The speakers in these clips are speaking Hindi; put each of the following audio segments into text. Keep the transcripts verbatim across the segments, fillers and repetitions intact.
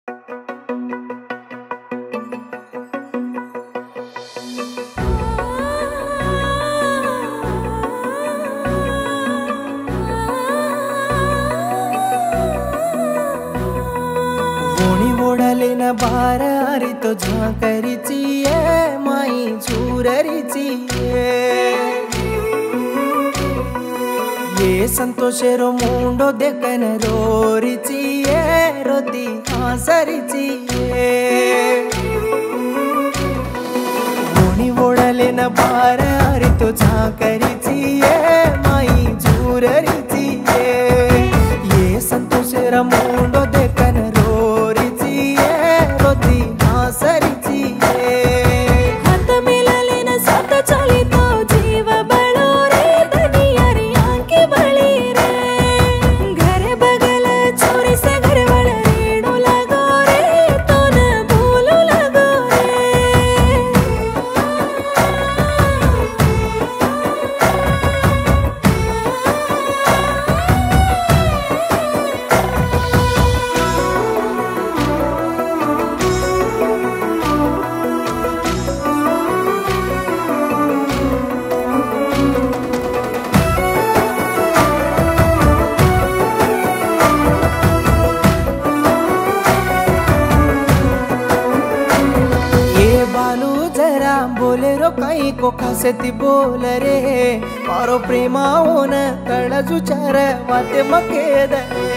न बार आरी तो झांकरीची ये माई झूररीची ये संतोषेरो मुंडो देखन रोरीची ये रोती हासरीची मोनी वोडले न बार आरी तो झांकरीची ये माई झूररीची ये संतोषेरो मुंडो देखन बोलेरो कई को खासेती बोल रे मारो प्रेमा होन कळजु चार वाते मकेद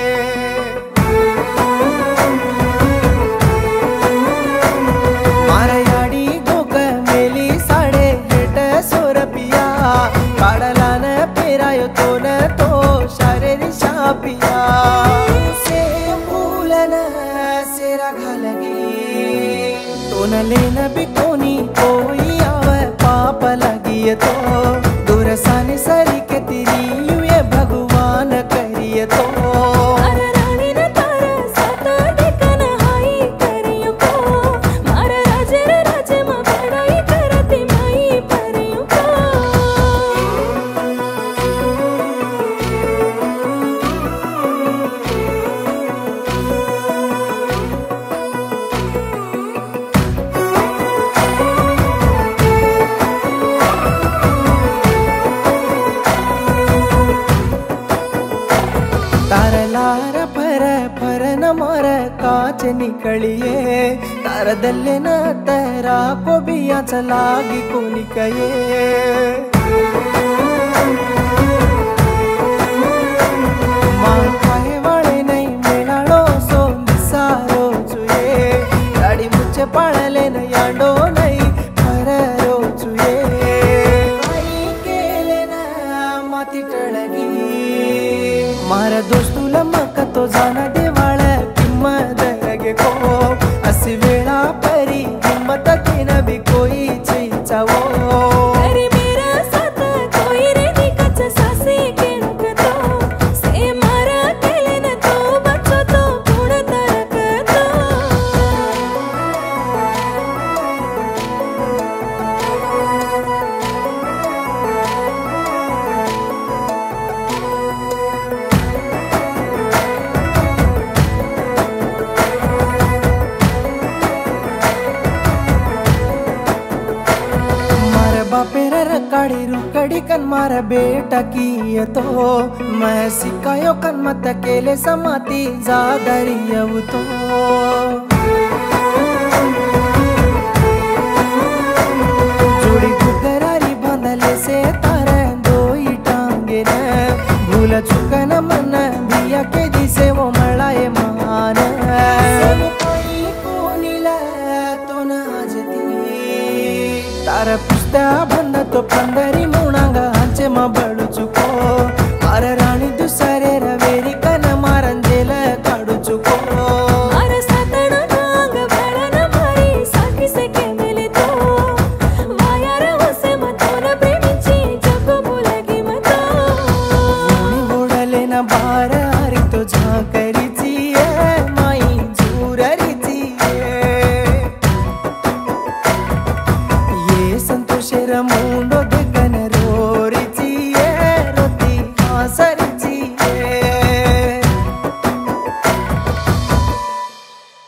मारा याडी गोक मेली साडे हेट सोरपिया काडला न पेरायो तो न तो शारेरी शापिया से फूलन सेरा घालगी तो न लेन भी कोनी कोई पाप लगी तो दुरसानी सरी के तेरी यू ये भगवान करिए तो तारलार पर पर न मर काच निकलिए तारदल्ले न तेरा को बिया चलागी को निकये मां खाए वाले नहीं मेलाड़ो सो निसारो चुए गाड़ी मुझे पड़ले न याडो नहीं पररो चुए आई केले न माती टळगी मारा दोस्तुला मका तो जाना देवाळ किंमत लगे को असी वेळा परी हिम्मत तीन भी कोई चीचावो अरे मेरा साथ कोई रे निकच सासे के नुकतो से मारा केले न तो बच्चो तो गुण तरकतो बापेरा रकाड़ी रुकड़ी कन मारा बेटा की तो मैं सिकायो कन मत केले समाती जादरियव तो जोड़ी गुगरारी बंधले से तारे दो ही टांगे न भूल चुकन मन बिया के दिसे वो मलाए मान तारा पुस्ता बंद तो पंदरी